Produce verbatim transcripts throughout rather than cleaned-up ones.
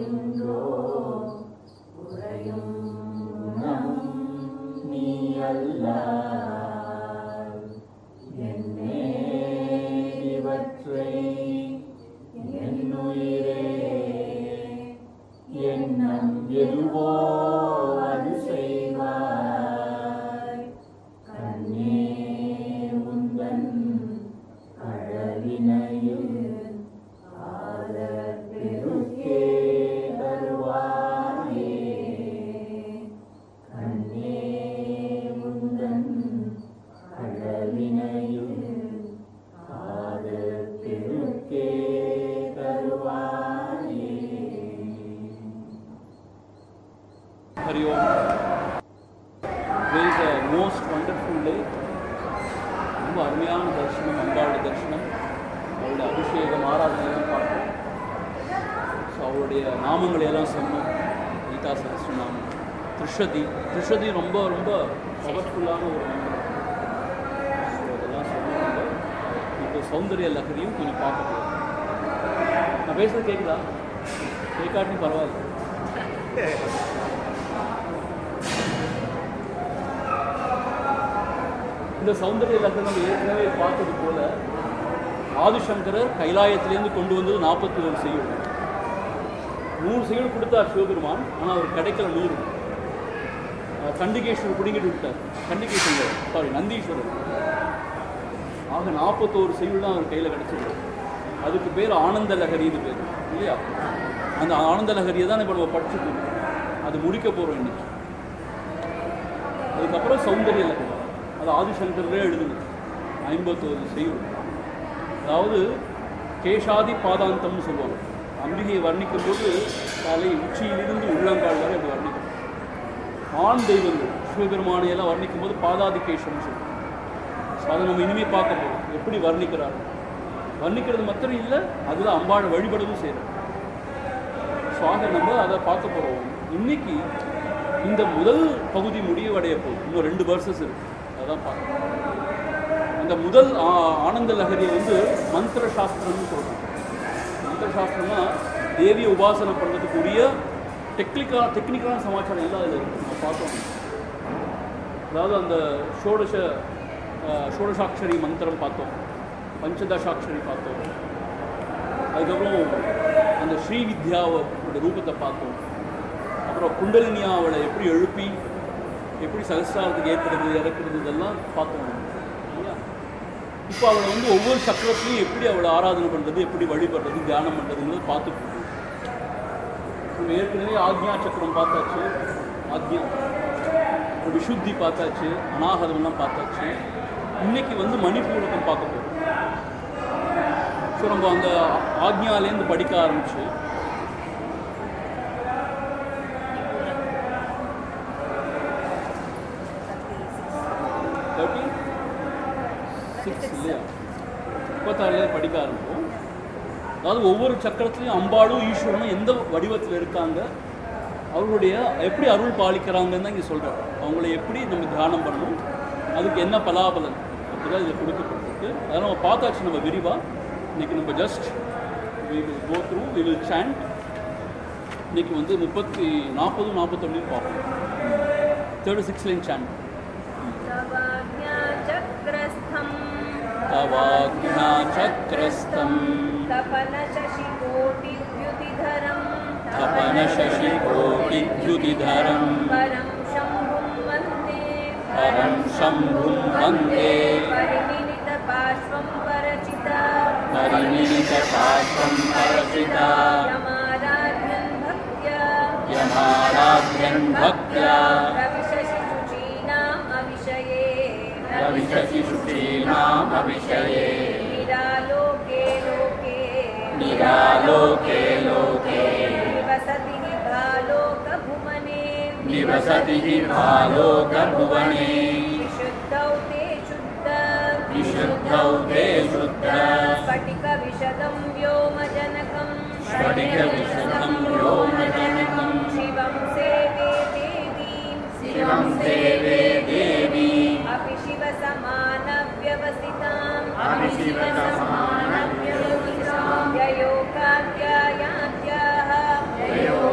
என்றோ உறையும் குணம் நீ அல்லால் என்னே இவற்றை என்னுயிரே எண்ணம் எதுவோ அது செய்வாய் கண்ணே உந்தன் கடலினையில் ஆதர் பெருக்கே தருவாயே கண்ணே உந்தன் கடலினையில் ஆதர் பெருக்கே தருவாயே. Hari Om. Today is a most wonderful day. ரொம்ப அருமையான தரிசனம், அம்பாளுடைய தரிசனம், அவருடைய அபிஷேகம், ஆராதனையெல்லாம் பார்த்தோம். ஸோ அவருடைய நாமங்களை எல்லாம் சொன்னோம். கீதா சஹஸ்ரநாமம், திருஷதி திருஷதி ரொம்ப ரொம்ப பவர்ஃபுல்லான ஒரு மந்திரம். ஸோ அதெல்லாம் சொன்னாங்க. இப்போ சௌந்தர்ய லஹரியும் கொஞ்சம் பார்க்க போகிறோம். நான் பேசுறது கேட்குதா? கேட்காட்டியும் பரவாயில்ல. இந்த சௌந்தர்ய லஹரி நம்ம ஏற்கனவே பார்த்தது போல ஆதிசங்கரர் கைலாயத்திலேருந்து கொண்டு வந்தது நாற்பத்தி ஒரு செய்யுள். நூறு செய்யுள் கொடுத்தார் சிவபெருமான், ஆனால் அவர் கிடைக்கல நூறு. கண்டிகேஸ்வரர் பிடிங்கிட்டு விட்டார். கண்டிகேஸ்வரர் சாரி நந்தீஸ்வரர். ஆக நாற்பத்தோரு செய்யுள் தான் அவர் கையில் கிடைச்சிருக்கு. அதுக்கு பேர் ஆனந்த லஹரின்னு பேர் இல்லையா? அந்த ஆனந்த லஹரியை தான் இப்போ நம்ம படிச்சுட்டு இருக்கோம். அது முடிக்க போகிறோம் இன்னைக்கு. அதுக்கப்புறம் சௌந்தர்ய லஹரி, அது ஆதிசங்கரே எழுதுங்க. ஐம்பத்தோரு செய்யுள். அதாவது கேஷாதி பாதாந்தம்னு சொல்லுவாங்க. அம்பிகையை வர்ணிக்கும் போது தலை உச்சியிலிருந்து உள்ளங்கால் வரை அப்படி வர்ணிக்கும். ஆண் தெய்வங்கள் சிவபெருமானையெல்லாம் வர்ணிக்கும் போது பாதாதி கேஷம்னு சொல்லுவாங்க. ஸோ அதை நம்ம இனிமேல் பார்க்க போகிறோம், எப்படி வர்ணிக்கிறார்கள். வர்ணிக்கிறது மாத்திரம் இல்லை, அதில் அம்பாளை வழிபடவும் செய்கிறோம். ஸோ ஆக நம்ம அதை பார்க்க போகிறோம். இன்னைக்கு இந்த முதல் பகுதி முடிவடைய போகுது. இன்னும் ரெண்டு வர்சஸ் இருக்கு, அதான் பார்க்கணும். அந்த முதல் ஆனந்த லஹரியை வந்து மந்திர சாஸ்திரம்னு சொல்கிறாங்க. மந்திர சாஸ்திரம்னா தேவியை உபாசனை பண்ணுறதுக்குரிய டெக்னிக்கா டெக்னிக்கலான சமாச்சாரம் எல்லாம் அதில் இருக்குது. நம்ம பார்த்தோம். அதாவது அந்த ஷோடச ஷோடசாட்சரி மந்திரம் பார்த்தோம், பஞ்சதசாட்சரி பார்த்தோம். அதுக்கப்புறம் அந்த ஸ்ரீ வித்யாவோட ரூபத்தை பார்த்தோம். அப்புறம் குண்டலினியா அவளை எப்படி எழுப்பி எப்படி சகஸ்ராரத்துக்கு ஏற்றுறது இறக்குறது இதெல்லாம் பார்த்தோம். இப்போ அவளை வந்து ஒவ்வொரு சக்கரத்துலையும் எப்படி அவளை ஆராதனை பண்ணுறது, எப்படி வழிபடுறது, தியானம் பண்ணுறதுங்கிறது பார்த்துட்டு இருக்கோம். நம்ம ஏற்கனவே ஆக்ஞா சக்கரம் பார்த்தாச்சு, ஆக்ஞா விசுத்தி பார்த்தாச்சு, அநாகதம்லாம் பார்த்தாச்சு. இன்னைக்கு வந்து மணிப்பூரகம் பார்க்க போகிறோம். ஸோ நம்ம அந்த ஆக்ஞாலேருந்து படிக்க ஆரம்பிச்சு தேர்ட்டி சிக்ஸ் இல்லையா முப்பத்தாறுலேருந்து படிக்க ஆரம்பிப்போம். அதாவது ஒவ்வொரு சக்கரத்துலையும் அம்பாளும் ஈஸ்வரனும் எந்த வடிவத்தில் இருக்காங்க, அவர்களுடைய எப்படி அருள் பாலிக்கிறாங்கன்னு தான் இங்கே சொல்கிறாங்க. அவங்கள எப்படி நம்ம தியானம் பண்ணணும், அதுக்கு என்ன பலாபலன் அப்படிதான் இதில் கொடுக்கப்பட்டிருக்கு. அதனால் நம்ம பார்த்தாச்சு நம்ம விரிவாக. இன்றைக்கி நம்ம just we will go through, we will chant. இன்றைக்கி வந்து முப்பத்தி நாற்பது நாற்பத்தொன்னு பார்ப்போம். Thirty six line chant. தவாக்ஞா சக்ரஸ்தம் தபன சசிகோடித்யுதிதரம் தபன சசிகோடித்யுதிதரம் பரம் சம்பும் வந்தே பரம் சம்பும் வந்தே பரிநிலித பாஷ்வம் பரசிதா பரிநிலித பாஷ்வம் பரசிதா யமாராத்யன் பக்த்யா யமாராத்யன் பக்த்யா ரவிசசி சுச்சீனாம் அவிஷயே ரவிசசி சுச்சீனாம் அவிஷயே நிராலோகே லோகே நிராலோகே லோகே நிவசதிஹி பாலோக புவனே நிவசதிஹி பாலோக புவனே விசுத்தௌ தே சுத்த விசுத்தௌ தே சுத்த ஸ்பட்டிக விஷதம் व्योमजनकं ஸ்பட்டிக விஷதம் व्योमजनकं சிவம் சேவே தேவீம் சிவம் சேவே தேவீம் அபி சிவ சமான व्यवसिताम् அபி சிவ சமான व्यवसिताम् யயோகாத்யாயாத்யாஹ யயோ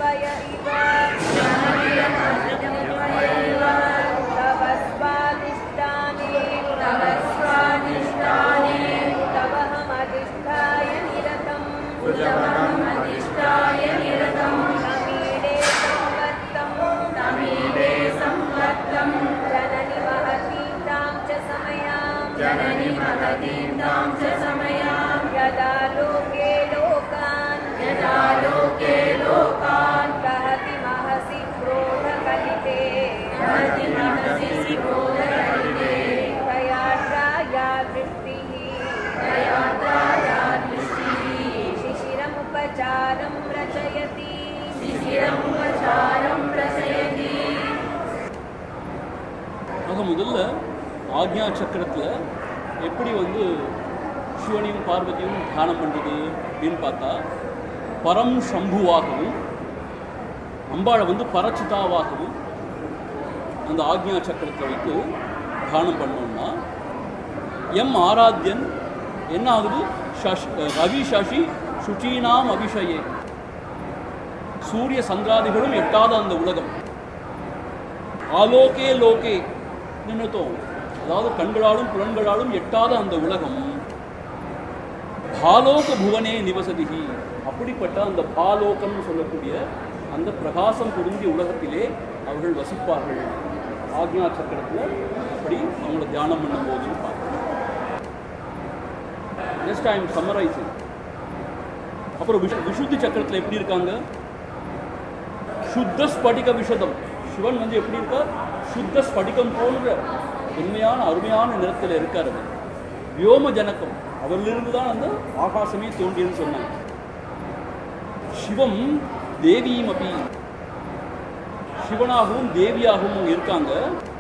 जननी महतीं च समयां यदा लोके लोकान् यदा लोके लोकान् कहति महसि क्रोधकलिते कहति महसि क्रोधकलिते तयात्राया दृष्टिः तयात्राया दृष्टिः शिशिरमुपचारं रचयति शिशिरमुपचारं रचयति. ஆக முதல்ல ஆக்ஞா சக்கரத்தில் எப்படி வந்து சிவனையும் பார்வதியும் தியானம் பண்ணுறது அப்படின்னு பார்த்தா, பரம் சம்புவாகவும் அம்பாளை வந்து பரச்சிதாவாகவும் அந்த ஆக்ஞா சக்கரத்தில் வைத்து தியானம் பண்ணோம்னா எம் ஆராத்யன் என்ன ஆகுது? சஷ் ரவி சசி சுச்சீனாம் அபிஷயே, சூரிய சந்திராதிகளும் எட்டாத அந்த உலகம். ஆலோகே லோகே நினைத்தோம், அதாவது கண்களாலும் புலன்களாலும் எட்டாத அந்த உலகம். பாலோக புவனே நிவசதிகி, அப்படிப்பட்ட அந்த பாலோகம்னு சொல்லக்கூடிய அந்த பிரகாசம் பொருந்திய உலகத்திலே அவர்கள் வசிப்பார்கள். ஆக்ஞா சக்கரத்தில் அப்படி அவங்கள தியானம் பண்ணும் போதுன்னு பார்க்கணும். Just I am summarizing. அப்புறம் விஷ விஷுத்தி சக்கரத்தில் எப்படி இருக்காங்க? சுத்த ஸ்படிக விஷதம். சிவன் வந்து எப்படி இருக்கார்? சுத்த ஸ்படிகம் போன்ற உண்மையான அருமையான நிறத்தில் இருக்கார். அவர் வியோம ஜனக்கம், அவரிலிருந்து தான் அந்த ஆகாசமே தோன்றியன்னு சொன்னாங்க. சிவம் தேவியும் அப்படி சிவனாகவும் தேவியாகவும் இருக்காங்க.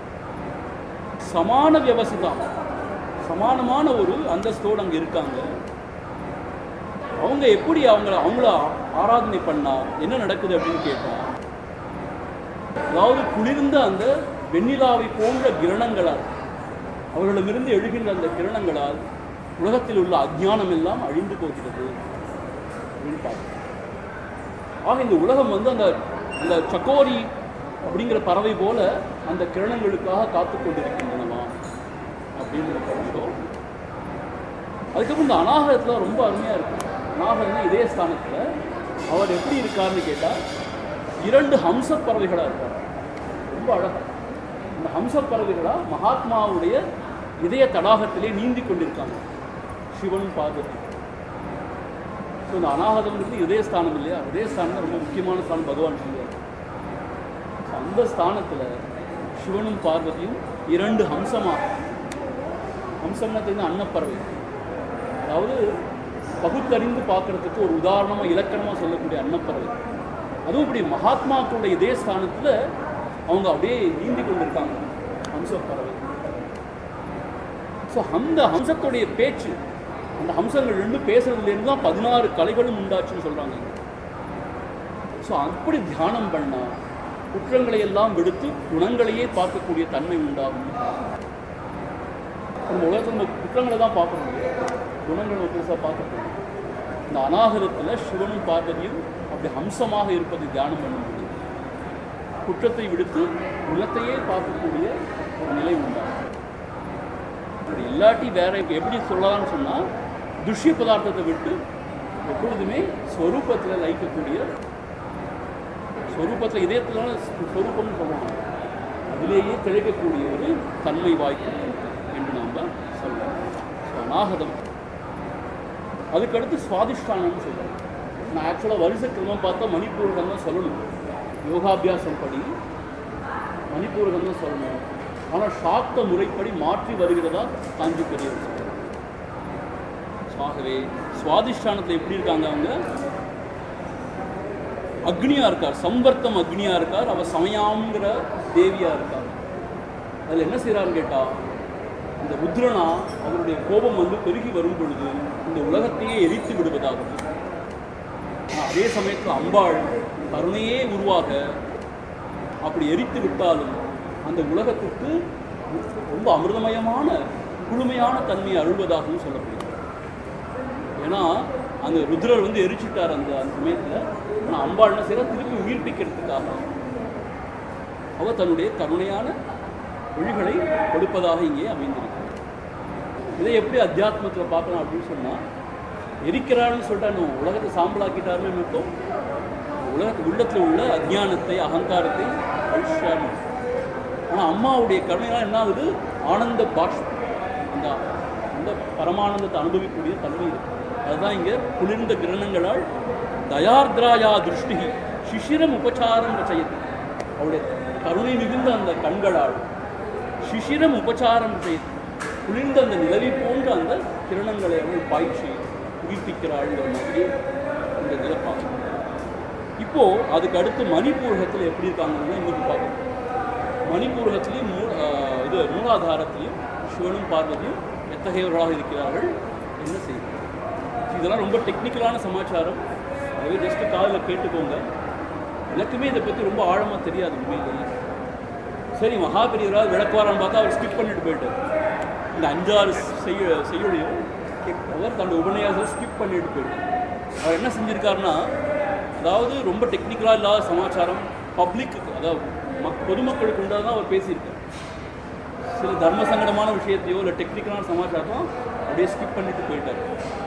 சமான வியவசிதம், சமானமான ஒரு அந்தஸ்தோடு அங்கே இருக்காங்க. அவங்க எப்படி அவங்கள அவங்கள ஆராதனை பண்ணா என்ன நடக்குது அப்படின்னு கேட்டால், அதாவது குளிர்ந்த அந்த வெண்ணிலாவை போன்ற கிரணங்களால், அவர்களிடமிருந்து எழுகின்ற அந்த கிரணங்களால் உலகத்தில் உள்ள அஜ்ஞானம் எல்லாம் அழிந்து போகிறது அப்படின்னு பார்க்கணும். ஆக இந்த உலகம் வந்து அந்த அந்த சக்கோரி அப்படிங்கிற பறவை போல அந்த கிரணங்களுக்காக காத்து கொண்டிருக்கின்றனவா அப்படிங்கிற விஷயம். அதுக்கப்புறம் இந்த அநாகரத்தில் ரொம்ப அருமையாக இருக்கும். அநாகரம்னா இதே ஸ்தானத்தில் அவர் எப்படி இருக்காருன்னு கேட்டால், இரண்டு ஹம்ச பறவைகளாக இருக்கார். ரொம்ப அழகாக இந்த ஹம்ச பறவைகளாக மகாத்மாவுடைய இதய தடாகத்திலே நீந்தி கொண்டிருக்காங்க சிவன் பார்வதி. ஸோ இந்த அநாகதம்ன்றது இதய ஸ்தானம் இல்லையா? இதய ஸ்தானம் ரொம்ப முக்கியமான ஸ்தானம் பகவான் சொல்லுவார். அந்த ஸ்தானத்தில் சிவனும் பார்வதியும் இரண்டு ஹம்சமாக, ஹம்சம்னா தெரிஞ்ச அன்னப்பறவை, அதாவது பகுத்தறிந்து பார்க்கறதுக்கு ஒரு உதாரணமாக இலக்கணமாக சொல்லக்கூடிய அன்னப்பறவை. அதுவும் இப்படி மகாத்மாக்களுடைய இதே ஸ்தானத்தில் அவங்க அப்படியே நீந்தி கொண்டிருக்காங்க ஹம்சப்பறவை. ஸோ அந்த ஹம்சத்துடைய பேச்சு, அந்த ஹம்சங்கள் ரெண்டும் பேசுறதுலேருந்து தான் பதினாறு கலைகளும் உண்டாச்சுன்னு சொல்கிறாங்க. ஸோ அப்படி தியானம் பண்ணால் குற்றங்களை எல்லாம் விடுத்து குணங்களையே பார்க்கக்கூடிய தன்மை உண்டாகும். நம்ம உலகத்தில் நம்ம குற்றங்களை தான் பார்க்கணும், குணங்களை பெருசாக பார்க்கணும். இந்த அநாகரத்தில் சிவனும் பார்வதியும் அப்படி ஹம்சமாக இருப்பதை தியானம் பண்ணும்போது குற்றத்தை விடுத்து குணத்தையே பார்க்கக்கூடிய ஒரு நிலை உண்டாகும். அப்படி இல்லாட்டி வேற எப்படி சொல்லலாம்னு சொன்னால், துஷ்ய பதார்த்தத்தை விட்டு எப்பொழுதுமே ஸ்வரூபத்தில் லயிக்கக்கூடிய, ஸ்வரூபத்தில் இதயத்தில் ஸ்வரூபம்னு சொல்லுவாங்க, அதிலேயே கிடைக்கக்கூடிய ஒரு தன்மை வாய்க்கும் என்று நாம் சொல்லலாம். ஸோ அநாகதம். அதுக்கடுத்து சுவாதிஷ்டானம்னு சொல்லுவாங்க. நான் ஆக்சுவலாக வரிசை கிரமம் பார்த்தா மணிப்பூரகம் தான் சொல்லணும், யோகாபியாசம் படி மணிப்பூரகம் தான் சொல்லணும். ஆனால் சாக்த முறைப்படி மாற்றி வருகிறதா காஞ்சி பெரியவர் சொல்றார். ஆகவே சுவாதிஷ்டானத்தில் எப்படி இருக்காங்க? அவங்க அக்னியா இருக்கார், சம்பர்த்தம் அக்னியா இருக்கார். அவர் சமயாங்கிற தேவியா இருக்கார். அதில் என்ன செய்யறாருன்னு கேட்டால், இந்த ருத்ரனா அவருடைய கோபம் வந்து பெருகி வரும் பொழுது இந்த உலகத்தையே எரித்து விடுவதாகும். அதே சமயத்தில் அம்பாள் கருணையே உருவாக அப்படி எரித்து விட்டாலும் அந்த உலகத்துக்கு ரொம்ப அமிர்தமயமான குளுமையான தன்மையை அழுவதாகவும் சொல்லப்படுகிறது. ஏன்னா அந்த ருத்ரர் வந்து எரிச்சுட்டார் அந்த அந்த சமயத்தில். ஆனால் அம்பாள் என்ன செய்யறா, திருப்பி உயிர்ப்பிக்கிறதுக்காக அவ தன்னுடைய கருணையான ஒளிகளை கொடுப்பதாக இங்கே அமைந்திருக்கு. இதை எப்படி அத்தியாத்மத்தில் பார்க்கலாம் அப்படின்னு சொன்னால், எரிக்கிறான்னு சொல்லிட்டு உலகத்தை சாம்பலாக்கிட்டாருன்னு இருக்கும். உலகத்து உள்ளத்தில் உள்ள அஜ்ஞானத்தை அகங்காரத்தை அழிச்சாரு. ஆனால் அம்மாவுடைய கருணையால் என்ன ஆகுது, ஆனந்த பாஷ்பம், அந்த அந்த பரமானந்தத்தை அனுபவிக்கக்கூடிய தன்மை இருக்கு. அதுதான் இங்கே குளிர்ந்த கிரணங்களால் தயார்திராயா திருஷ்டி சிசிரம் உபச்சாரம் செய்யுது. அவருடைய கருணை மிகுந்த அந்த கண்களால் சிசிரம் உபச்சாரம் செய்யுது. குளிர்ந்த அந்த நிலவி போன்ற அந்த கிரணங்களை அவள் பாய்ச்சி உயிர்ப்பிக்கிறாள்ங்கிற மாதிரி இந்த இதில் பார்க்கணும். இப்போது அதுக்கு அடுத்து மணிப்பூரகத்தில் எப்படி இருக்காங்கன்னு இன்னைக்கு பார்க்கணும். மணிப்பூரகத்திலையும் மூ இது மூலாதாரத்திலையும் சிவனும் பார்வதியும் எத்தகையவர்களாக இருக்கிறார்கள், என்ன செய்யணும். இதெல்லாம் ரொம்ப டெக்னிக்கலான சமாச்சாரம். அதுவே ஜஸ்ட்டு காதில் கேட்டுக்கோங்க. எனக்குமே இதை பற்றி ரொம்ப ஆழமாக தெரியாது உண்மையிலேயே. சரி, மகாபெரியவரால் விளக்குவாரான்னு பார்த்தா அவர் ஸ்கிப் பண்ணிட்டு போயிட்டு இந்த அஞ்சாறு செய்ய செய்யுடையும் அவர் தன்னுடைய உபன்யாசத்தை ஸ்கிப் பண்ணிட்டு போயிட்டு அவர் என்ன செஞ்சுருக்காருன்னா, அதாவது ரொம்ப டெக்னிக்கலாக இல்லாத சமாச்சாரம் பப்ளிக்கு, அதாவது மக் பொதுமக்களுக்கு உண்டாதான் அவர் பேசியிருக்கார். சில தர்ம சங்கடமான விஷயத்தையோ இல்லை டெக்னிக்கலான சமாச்சாரம் அப்படியே ஸ்கிப் பண்ணிட்டு போயிட்டார்.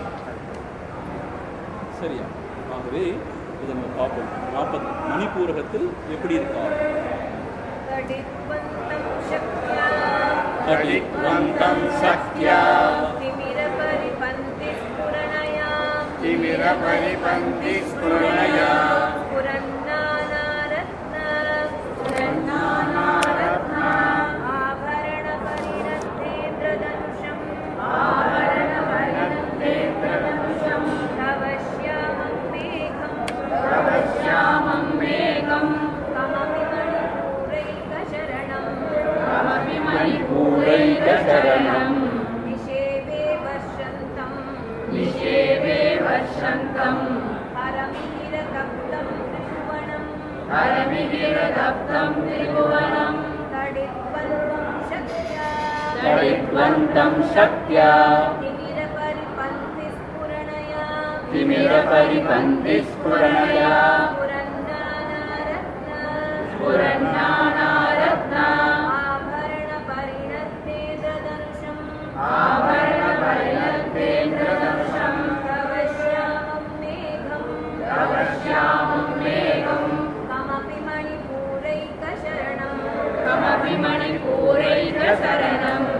சரியா? ஆகவே இதை நம்ம பார்ப்போம். நாற்பது மணிப்பூரகத்தில் எப்படி இருக்கா. கடித்வந்தம் சக்யா திமிரபரிபந்தி ஸ்புரணயா திமிரபரிபந்தி ஸ்புரணயா புரன்னானாரத்ன புரன்னானாரத்ன ஆபரண பரிரத்தேந்திரதனுஷம் ஆபரண பரிரத்தேந்திரதனுஷம் தவஸ்யாமம் மேகம் தவஸ்யாமம் மேகம் கமபி மணிபூரைகசரணம் கமபி மணிபூரைகசரணம் நிஷேவே வர்ஷந்தம் நிஷேவே வர்ஷந்தம் ஹரமிஹிரதப்தம் திரிபுவனம் ஹரமிஹிரதப்தம் திரிபுவனம் தடித்வந்தம் சக்யா தடித்வந்தம் சக்யா திமிரபரிபந்தி ஸ்புரணயா திமிரபரிபந்தி ஸ்புரணயா புரன்னானாரத்ன புரன்னானாரத்ன ஆபரண பரிணத்தேந்திரதனுஷம் ஆபரண பரிணத்தேந்திரதனுஷம் தவஸ்யாமம் மேகம் தவஸ்யாமம் மேகம் கமபி மணிபூரைகசரணம் கமபி மணிபூரைகசரணம்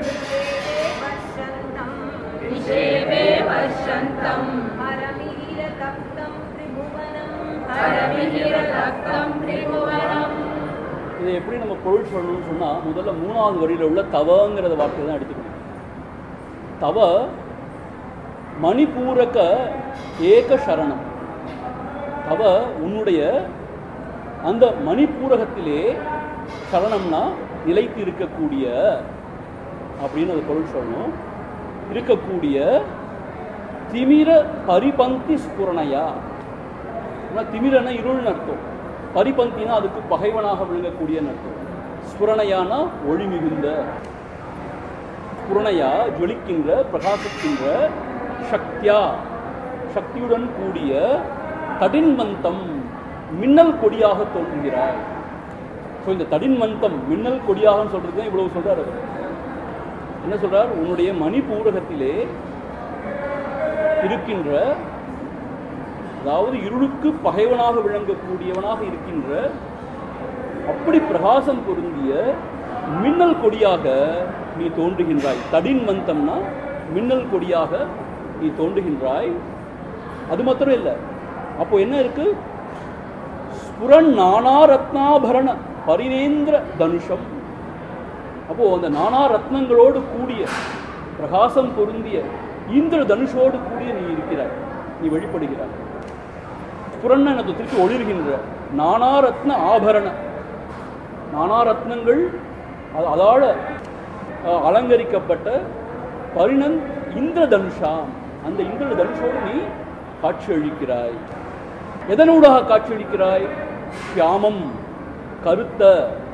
வர்ஷந்தம் நிஷேவே வர்ஷந்தம் ஹரமிஹிரதப்தம் திரிபுவனம் ஹரமிஹிரதப்தம் திரிபுவனம். இதை எப்படி நம்ம பொருள் சொல்லணும்னு சொன்னால், முதல்ல மூணாவது வரியில் உள்ள தவங்கிறத வார்த்தையை தான் எடுத்துக்கணும். தவ மணிப்பூரக ஏக சரணம். தவ உன்னுடைய அந்த மணிப்பூரகத்திலே சரணம்னா நிலைத்து இருக்கக்கூடிய அப்படின்னு அது பொருள் சொல்லணும். இருக்கக்கூடிய திமிர பரிபந்தி ஸ்புரணையா. திமிரனா இருள்னு அர்த்தம், பரிபந்தினா அதுக்கு பகைவனாக விளங்கக்கூடிய அர்த்தம். ஸ்புரணையானா ஒளி மிகுந்த, ஸ்புரணையா ஜொலிக்கின்ற பிரகாசிக்கின்ற, சக்தியா சக்தியுடன் கூடிய, தடின்மந்தம் மின்னல் கொடியாக தோன்றுகிறாய். ஸோ இந்த தடின்மந்தம் மின்னல் கொடியாகன்னு சொல்றது தான் இவ்வளவு சொல்றாரு. என்ன சொல்றார், உன்னுடைய மணிப்பூரகத்திலே இருக்கின்ற, அதாவது இருளுக்கு பகைவனாக விளங்கக்கூடியவனாக இருக்கின்ற அப்படி பிரகாசம் பொருந்திய மின்னல் கொடியாக நீ தோன்றுகின்றாய். தடின் மந்தம்னா மின்னல் கொடியாக நீ தோன்றுகின்றாய். அது மாத்திரம் இல்லை, அப்போ என்ன இருக்கு, ஸ்புரன் நானா ரத்னாபரண பரிணேந்திர தனுஷம். அப்போ அந்த நானா ரத்னங்களோடு கூடிய பிரகாசம் பொருந்திய இந்திர தனுஷோடு கூடிய நீ இருக்கிறாய், நீ வெளிப்படுகிறாய். புறன்ன எனக்கு திருப்பி ஒளிர்கின்ற நானாரத்ன ஆபரண, நானாரத்னங்கள் அதால அலங்கரிக்கப்பட்ட பரிணன் இந்திர தனுஷா, அந்த இந்திர தனுஷோடு நீ காட்சியளிக்கிறாய். எதனூடாக காட்சியளிக்கிறாய்? சியாமம் கருத்த,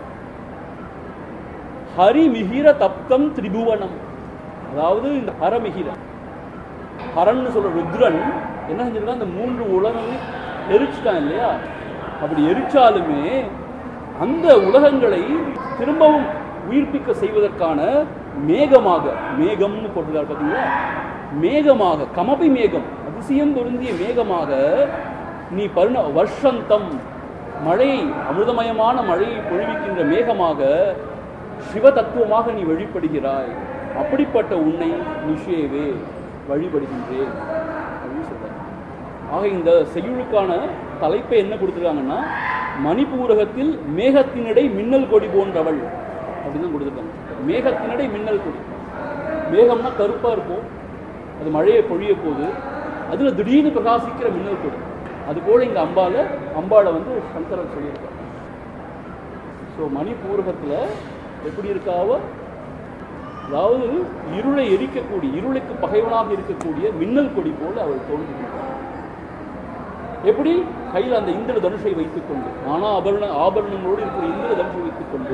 ஹரிமிகிர தப்தம் திரிபுவனம். அதாவது இந்த ஹரமிகிர, ஹரன்னு சொல்ற ருத்ரன் என்ன செஞ்சிருக்கா, இந்த மூன்று உலகங்களையும் எரிச்சிட்டான் இல்லையா? அப்படி எரிச்சாலுமே அந்த உலகங்களை திரும்பவும் உயிர்ப்பிக்க செய்வதற்கான மேகமாக, மேகம்னு போட்டிருக்காரு பார்த்தீங்களா, மேகமாக, கமபி மேகம், அதிசயம் பொருந்திய மேகமாக நீ பருண வருஷந்தம், மழையை, அமிர்தமயமான மழையை பொழிவிக்கின்ற மேகமாக சிவ தத்துவமாக நீ வழிபடுகிறாய். அப்படிப்பட்ட உன்னை நிஷேவே வழிபடுகின்றேன் அப்படின்னு சொல்றாங்க. ஆக இந்த செய்யுளுக்கான தலைப்பை என்ன கொடுத்துருக்காங்கன்னா, மணிப்பூரகத்தில் மேகத்தினிடை மின்னல் கொடி போன்றவள் அப்படின்னு தான் கொடுத்துருக்காங்க. மேகத்தினிடை மின்னல் கொடி. மேகம்னா கருப்பாக இருக்கும், அது மழையை பொழிய போது அதில் திடீர்னு பிரகாசிக்கிற மின்னல் கொடி. அதுபோல் இங்கே அம்பால அம்பாளை வந்து சங்கரர் சொல்லியிருக்கார். ஸோ மணிப்பூரகத்தில் எப்படி இருக்காவோ, அதாவது இருளை எரிக்கக்கூடிய, இருளுக்கு பகைவனாக இருக்கக்கூடிய மின்னல் கொடி போல அவள் தோன்றுகின்றார். எப்படி? கையில் அந்த இந்திர தனுஷை வைத்துக் கொண்டு, ஆனா ஆபரண ஆபரணங்களோடு இருக்கிற இந்திர தனுஷை வைத்துக் கொண்டு,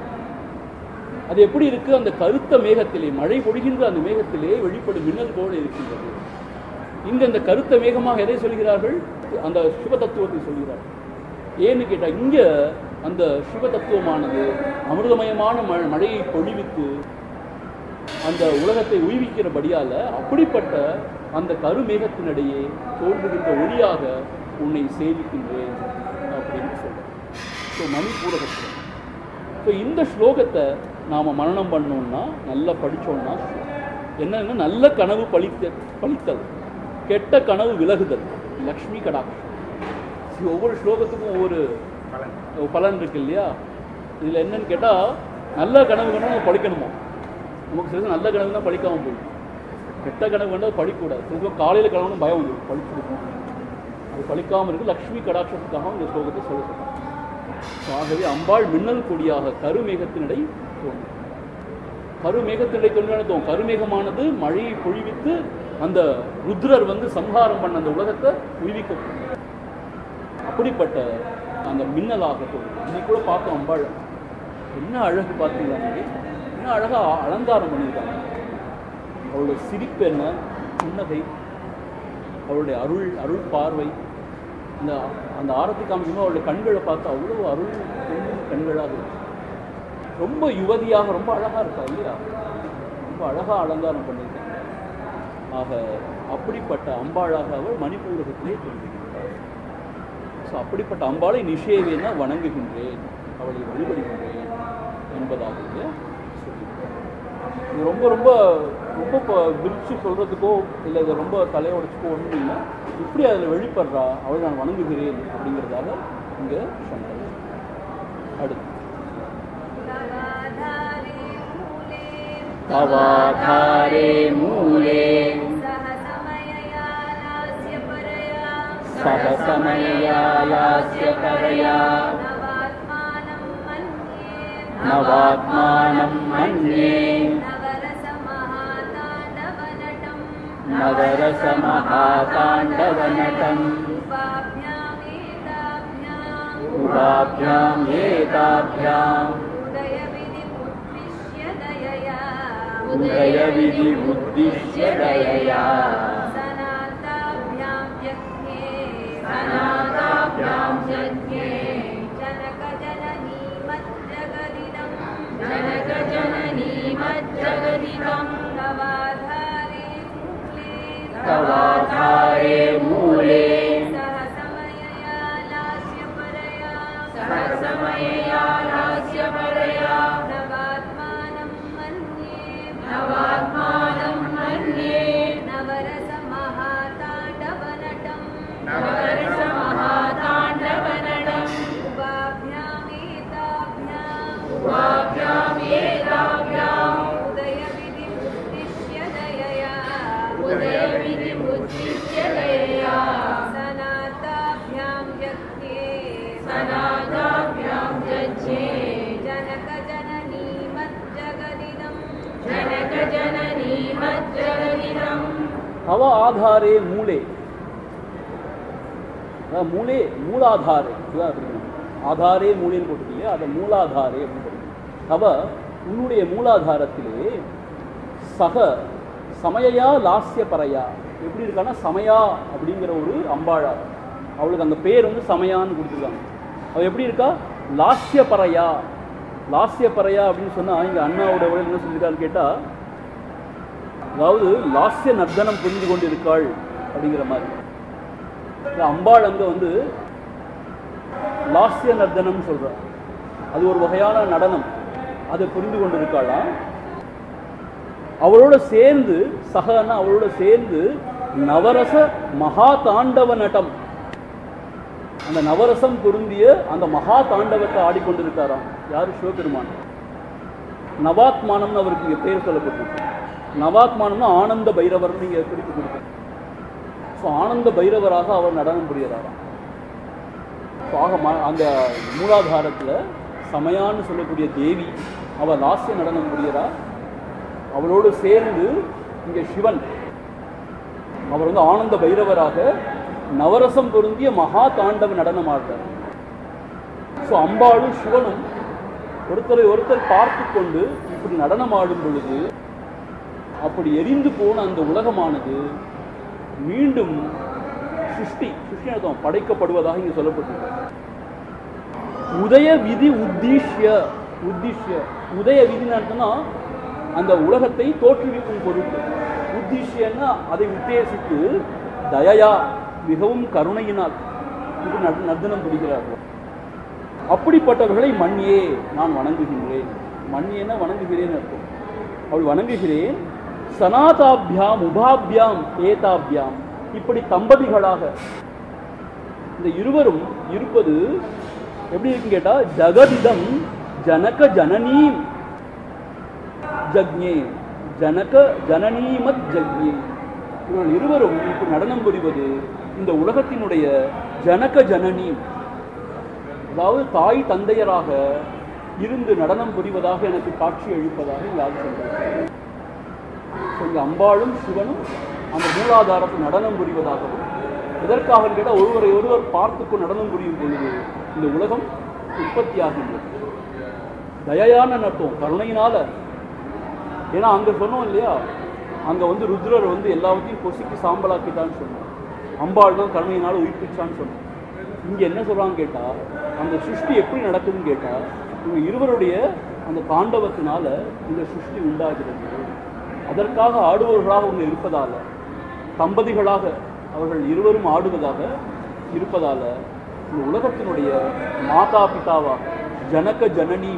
அது எப்படி இருக்கு? அந்த கருத்த மேகத்திலே, மழை பொழிகின்ற அந்த மேகத்திலே வெளிப்படும் மின்னல் போல இருக்கின்றது. இங்க அந்த கருத்த மேகமாக எதை சொல்கிறார்கள்? அந்த சிவ தத்துவத்தை சொல்கிறார்கள். ஏன்னு கேட்டால், இங்க அந்த சிவ தத்துவமானது அமிர்தமயமான மழையை பொழிவித்து அந்த உலகத்தை உய்விக்கிறபடியால அப்படிப்பட்ட அந்த கருமேகத்தினிடையே தோன்றுகின்ற ஒளியாக உன்னை சேவிக்கின்றேன் அப்படின்னு சொல்றேன். ஸோ மணிப்பூரகத்தில். ஸோ இந்த ஸ்லோகத்தை நாம் மனனம் பண்ணோம்னா, நல்லா படித்தோம்னா என்னன்னா, நல்ல கனவு பழித்த பழித்தல், கெட்ட கனவு விலகுதல், லக்ஷ்மி கடாட்சம். ஒவ்வொரு ஸ்லோகத்துக்கும் ஒவ்வொரு பலன் இருக்கு இல்லையா? இதில் என்னன்னு கேட்டால், நல்ல கனவு வேணால் நம்ம படிக்கணுமா? நமக்கு சில நல்ல கனவு தான் படிக்காமல் போயிடும். கெட்ட கனவு வேண்டாம் படிக்கக்கூடாது. சில காலையில் கனவுன்னு பயம் வந்துடும், படிச்சுருக்கோம். அது படிக்காமல் இருக்குது. லக்ஷ்மி கடாட்சத்துக்காக இந்த ஸ்லோகத்தை சொல்ல சொல்லுவாங்க. ஆகவே அம்பாள் மின்னல் கொடியாக கருமேகத்தினிடை தோன்றும். கருமேகத்தினிடை தோன்றும். கருமேகமானது மழையை பொழிவித்து அந்த ருத்ரர் வந்து சம்ஹாரம் பண்ண அந்த உலகத்தை உய்விக்கும். அப்படிப்பட்ட அந்த மின்னலாக தோன்றும். இன்னைக்கு கூட பார்த்தோம் அம்பாள் என்ன அழகு பார்த்தீங்களா? என்ன அழகாக அலங்காரம் பண்ணியிருக்காங்க. அவளுடைய சிரிப்பு என்ன, புன்னகை, அவளுடைய அருள் அருள் பார்வை, அந்த அந்த ஆரத்தி காமிக்கும்போது அவளுடைய கண்களை பார்த்து அவ்வளோ அருள் கண்களாக இருக்கு. ரொம்ப யுவதியாக ரொம்ப அழகாக இருக்கா இல்லையா? ரொம்ப அழகாக அலங்காரம் பண்ணியிருக்காங்க. ஆக அப்படிப்பட்ட அம்பாளாக அவள் மணிப்பூரகத்திலே தோன்றுகின்றார். ஸோ அப்படிப்பட்ட அம்பாளை நிஷேவேன வணங்குகின்றேன், அவளை வழிபடுகின்றேன் என்பதாக சொல்லியிருக்கார். இது ரொம்ப ரொம்ப ரொம்ப விரிச்சு சொல்கிறதுக்கோ இல்லை இதை ரொம்ப தலையோடைச்சுக்கோ ஒன்றும் இல்லை. இப்படி அதில் வெளிப்படுறா, அவளை நான் வணங்குகிறேன் அப்படிங்கிறதாக இங்கே சொன்னார். அடுத்து தவாதாரே மூலே சகசமயாலாஸ்ய பரயா நவாத்மானம் மன்யே நவரசமஹாதாண்டவநடம் உபாப்யாம் ஏதாப்யாம் உதயவிதி உத்திஷ்ய தயயா சனாதாப்யாம் யஜ்ஞே ஜனக ஜனனி மஜ்ஜகதிதம் ஜனக ஜனனி மஜ்ஜகதிதம் தவாதாரே மூலே தவாதாரே மூலே சஹசமயாலாஸ்ய பரயா சஹசமயாலாஸ்ய பரயா நவாத்மானம் மன்யே நவாத்மானம் மன்யே நவரசமஹாதாண்டவநடம் நவரசமஹாதாண்டவநடம் உபாப்யாமேதாப்யாம் உபாப்யாமேதாப்யாம் உதயவிதி உத்திஷ்ய தயயா உதயவிதி உத்திஷ்ய தயயா சனாதாப்யாம் யஜ்ஞே சனாதாப்யாம் யஜ்ஞே ஜனக ஜனனி மஜ்ஜகதிதம் ஜனக ஜனனி மஜ்ஜகதிதம் தவ ஆதாரே மூலே. அதான் மூலே மூலாதாரே, இதுதான் இருக்கணும். ஆதாரே மூலேன்னு போட்டுக்கலையே, அதை மூலாதாரே அப்படின்னு போட்டுக்கணும். தவ உன்னுடைய மூலாதாரத்திலே சக சமயா லாஸ்ய பறையா எப்படி இருக்கான்னா, சமயா அப்படிங்கிற ஒரு அம்பாளா, அவளுக்கு அந்த பேர் வந்து சமயான்னு கொடுத்துருக்காங்க. அவள் எப்படி இருக்கா? லாஸ்ய பறையா. லாஸ்ய பறையா அப்படின்னு சொன்னால் இங்கே அண்ணாவோட விட என்ன சொல்லியிருக்கான்னு கேட்டால், அதாவது லாஸ்ய நர்த்தனம் புரிந்து கொண்டு இருக்காள் அப்படிங்கிற மாதிரி. அம்பாள் அங்கே வந்து லாஸ்ய நர்த்தனம் சொல்கிறார். அது ஒரு வகையான நடனம், அதை புரிந்து கொண்டு இருக்காளா. அவளோட சேர்ந்து சகனா அவளோட சேர்ந்து நவரச மகா தாண்டவ நடம், அந்த நவரசம் பொருந்திய அந்த மகா தாண்டவத்தை ஆடிக்கொண்டிருக்காராம். யாரு? சிவபெருமான். நவாத்மானம்னு அவருக்கு இங்கே பேர் சொல்லப்பட்டிருக்கு. நவாத்மானம்னா ஆனந்த பைரவர்னு இங்கே குறிப்பு கொடுக்கும். ஸோ ஆனந்த பைரவராக அவர் நடனம் புரியறாராம். ஸோ ஆக அந்த மூலாதாரத்தில் சமயான்னு சொல்லக்கூடிய தேவி அவள் லாஸ்ய நடனம் புரியறா. அவளோடு சேர்ந்து இங்கே சிவன் அவர் வந்து ஆனந்த பைரவராக நவரசம் பொருந்திய மகா தாண்டவ நடனம் ஆடுறார். ஸோ அம்பாளும் சிவனும் ஒருத்தரை ஒருத்தர் பார்த்து கொண்டு இப்படி நடனம் ஆடும் பொழுது அப்படி எரிந்து போன அந்த உலகமானது மீண்டும் சிருஷ்டி சிருஷ்டி அர்த்தம் படைக்கப்படுவதாக இங்கே சொல்லப்பட்டிருக்கு. உதய விதி உத்தீஷ்ய உத்தீஷ்ய உதய விதின்னு அர்த்தம்னா அந்த உலகத்தை தோற்றுவிக்கும் பொருட்டு. உத்தீஷ்யன்னா அதை உத்தேசித்து தயையா மிகவும் கருணையினால் இது நர்த்தனம் புரிகிறார்கள். அப்படிப்பட்டவர்களை மண்ணியே நான் வணங்குகின்றேன். மண்ணியேன்னா வணங்குகிறேன் அர்த்தம். அவள் வணங்குகிறேன். சனாதாபியாம் உபாபியாம் ஏதாபியாம், இப்படி தம்பதிகளாக இந்த இருவரும் இருப்பது எப்படி இருக்குன்னு கேட்டா, ஜகதிதம் ஜனக ஜனனீ ஜக்ஞே ஜனக ஜனனீமத் ஜக்ஞே. இவர்கள் இருவரும் இப்படி நடனம் புரிவது இந்த உலகத்தினுடைய ஜனக ஜனனி, அதாவது தாய் தந்தையராக இருந்து நடனம் புரிவதாக எனக்கு காட்சி அளிப்பதாக யார் சொல்றாங்க. இங்கே அம்பாளும் சிவனும் அந்த மூலாதாரத்தில் நடனம் புரிவதாகவும், எதற்காக கேட்டால் ஒருவரை ஒருவர் பார்த்துக்கொண்டு நடனம் புரியும் பொழுது இந்த உலகம் உற்பத்தி ஆகின்றது. தயையான நட்பம் கருணையினால. ஏன்னா அங்கே சொன்னோம் இல்லையா, அங்கே வந்து ருத்ரர் வந்து எல்லாத்தையும் பொசுக்கி சாம்பலாக்கிட்டான்னு சொன்னோம். அம்பாள் தான் கருணையினால உயிர்ப்பிச்சான்னு சொன்னோம். இங்கே என்ன சொல்கிறான்னு கேட்டால், அந்த சிருஷ்டி எப்படி நடக்குதுன்னு கேட்டால், இவங்க இருவருடைய அந்த தாண்டவத்தினால இந்த சிருஷ்டி உண்டாகிறது. அதற்காக ஆடுபவர்களாக அவங்க இருப்பதால், தம்பதிகளாக அவர்கள் இருவரும் ஆடுவதாக இருப்பதால் இந்த உலகத்தினுடைய மாதா பிதாவாக ஜனக ஜனனி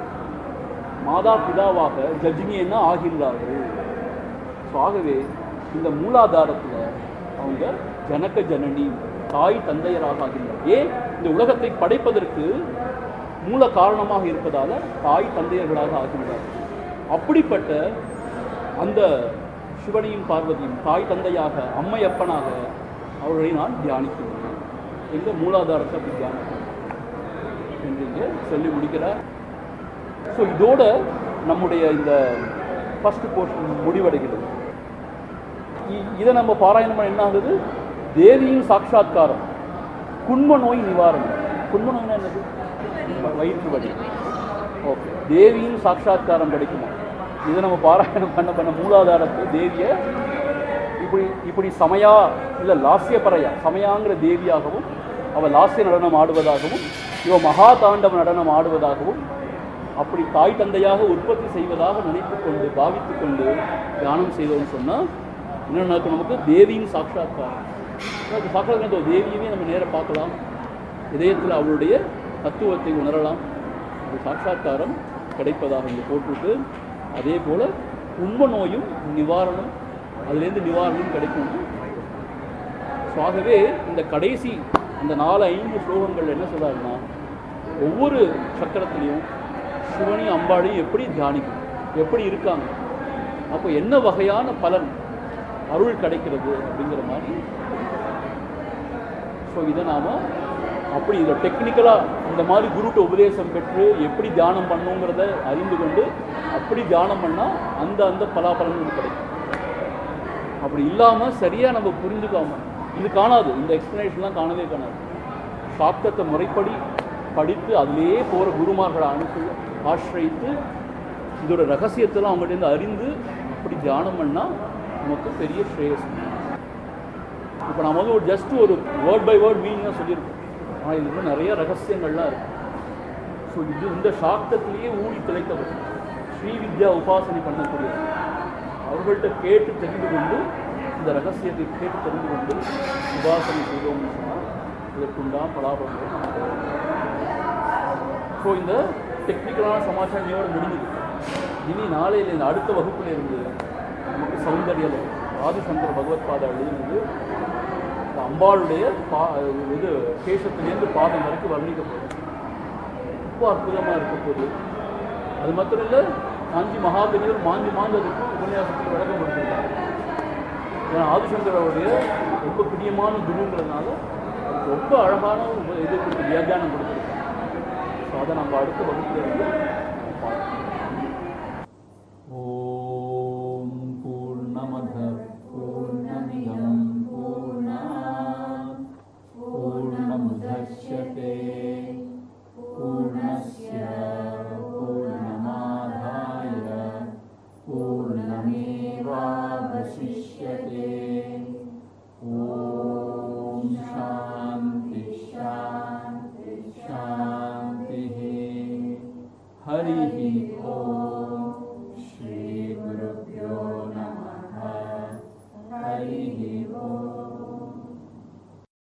மாதா பிதாவாக ஜஜ்னியன்னா ஆகின்றார்கள். ஸோ ஆகவே இந்த மூலாதாரத்தில் அவங்க ஜனக ஜனனி தாய் தந்தையராக ஆகின்றார். ஏன்? இந்த உலகத்தை படைப்பதற்கு மூல காரணமாக இருப்பதால் தாய் தந்தையர்களாக ஆகின்றார். அப்படிப்பட்ட அந்த சிவனையும் பார்வதியும் தாய் தந்தையாக அம்மையப்பனாக அவர்களை நான் தியானிக்கின்றேன். எங்கள் மூலாதாரத்தை அப்படி தியானிக்கிறேன் என்று இங்கே சொல்லி முடிக்கிறார். ஸோ இதோட நம்முடைய இந்த ஃபர்ஸ்ட் போர்ஷன் முடிவடைகிறது. இதை நம்ம பாராயணம் பண்ண என்ன ஆகுது? தேவியின் சாட்சா்காரம், குண்ம நோய் நிவாரணம். குண்ம நோய்னா என்னது? வயிற்று வலி. ஓகே, தேவியின் சாட்சா்காரம் கிடைக்குமா? இதை நம்ம பாராயணம் பண்ண பண்ண மூலாதாரத்தை தேவியை இப்படி இப்படி சமயா இல்லை லாஸ்ய பறையா சமயாங்கிற தேவியாகவும், அவள் லாஸ்ய நடனம் ஆடுவதாகவும், இவ மகா தாண்டவ நடனம் ஆடுவதாகவும், அப்படி தாய் தந்தையாக உற்பத்தி செய்வதாக நினைத்து கொண்டு பாவித்து கொண்டு தியானம் செய்தோம்னு சொன்னால் என்ன நடக்கும்? நமக்கு தேவியின் சாட்சா்காரம். சாட்சாத்காரம் தேவியுமே நம்ம நேராக பார்க்கலாம், இதயத்தில் அவளுடைய தத்துவத்தை உணரலாம். அது சாட்சா்காரம் கிடைப்பதாக இங்கே போட்டுவிட்டு, அதே போல் உண்ம நோயும் நிவாரணம், அதுலேருந்து நிவாரணம் கிடைக்கும். ஆகவே இந்த கடைசி அந்த நாலு ஐந்து ஸ்லோகங்கள் என்ன சொல்கிறாருன்னா, ஒவ்வொரு சக்கரத்துலேயும் சிவனையும் அம்பாளையும் எப்படி தியானிக்கும், எப்படி இருக்காங்க, அப்போ என்ன வகையான பலன் அருள் கிடைக்கிறது அப்படிங்கிற மாதிரி. ஸோ இதை நாம் அப்படி இதை டெக்னிக்கலாக இந்த மாதிரி குருட்ட உபதேசம் பெற்று எப்படி தியானம் பண்ணுங்கிறத அறிந்து கொண்டு அப்படி தியானம் பண்ணால் அந்த அந்த பலாபலன்கள் கிடைக்கும். அப்படி இல்லாமல் சரியாக நம்ம புரிஞ்சுக்காமல் இது காணாது, இந்த எக்ஸ்பிளனேஷன்லாம் காணவே காணாது. சாஸ்திரத்தை முறைப்படி படித்து அதிலேயே போகிற குருமார்களை அனுப்பி ஆசிரியித்து இதோட ரகசியத்தெல்லாம் அவங்கள்டேருந்து அறிந்து அப்படி தியானம் பண்ணால் நமக்கு பெரிய ஸ்ரேயஸ். இப்போ நம்ம வந்து ஒரு ஜஸ்ட் ஒரு வேர்ட் பை வேர்ட் மீனிங்காக சொல்லியிருக்கோம். ஆனால் இது வந்து நிறைய ரகசியங்கள்லாம் இருக்குது. ஸோ இது இந்த சாக்தத்திலேயே ஊழி திளைத்தவர் ஸ்ரீ வித்யா உபாசனை பண்ணக்கூடிய அவர்கள்ட்ட கேட்டு தெரிந்து கொண்டு இந்த ரகசியத்தை கேட்டு தெரிந்து கொண்டு உபாசனை செய்தோம்னு சொன்னால் இதற்குண்டான் பலாபலங்கள் நமக்கு. ஸோ இந்த டெக்னிக்கலான சமாச்சாரம் இன்னையோடு முடிஞ்சது. இனி நாளையில் இந்த அடுத்த வகுப்பில் இருந்து நமக்கு சௌந்தர்ய ஆதிசங்கர பகவத் பாதா எழுதுனது அம்பாளுடைய பா இது கேசத்திலேருந்து பாதம் வரைக்கும் வர்ணிக்கப்படும். ரொம்ப அற்புதமாக இருக்க போகுது. அது மாத்திரம் இல்லை, காஞ்சி மகாபெரியவர் மாஞ்சி மாஞ்சு அதுக்கு உபன்யாசத்தில் விளக்கம் கொடுத்துருக்காங்க. ஏன்னா ஆதிசங்கரோடைய ரொம்ப பிரியமான குருங்கிறதுனால ரொம்ப அழகான இது கொடுத்து வியாக்கியானம் கொடுத்துருக்காங்க. ஸோ அதை நம்ம அடுத்த வகுப்பில் இருந்து ஓம் பூர்ணமத பூர்ணமிதம் பூர்ணாத் பூர்ணமுதச்யதே பூர்ணஸ்ய பூர்ணமாதாய பூர்ணமேவாவசிஷ்யதே. ஓம் சாந்தி சாந்தி சாந்தி. ஹரிஹி ஓம். ஸ்ரீ குருப்யோ நமः. ஹரிஹி ஓம்.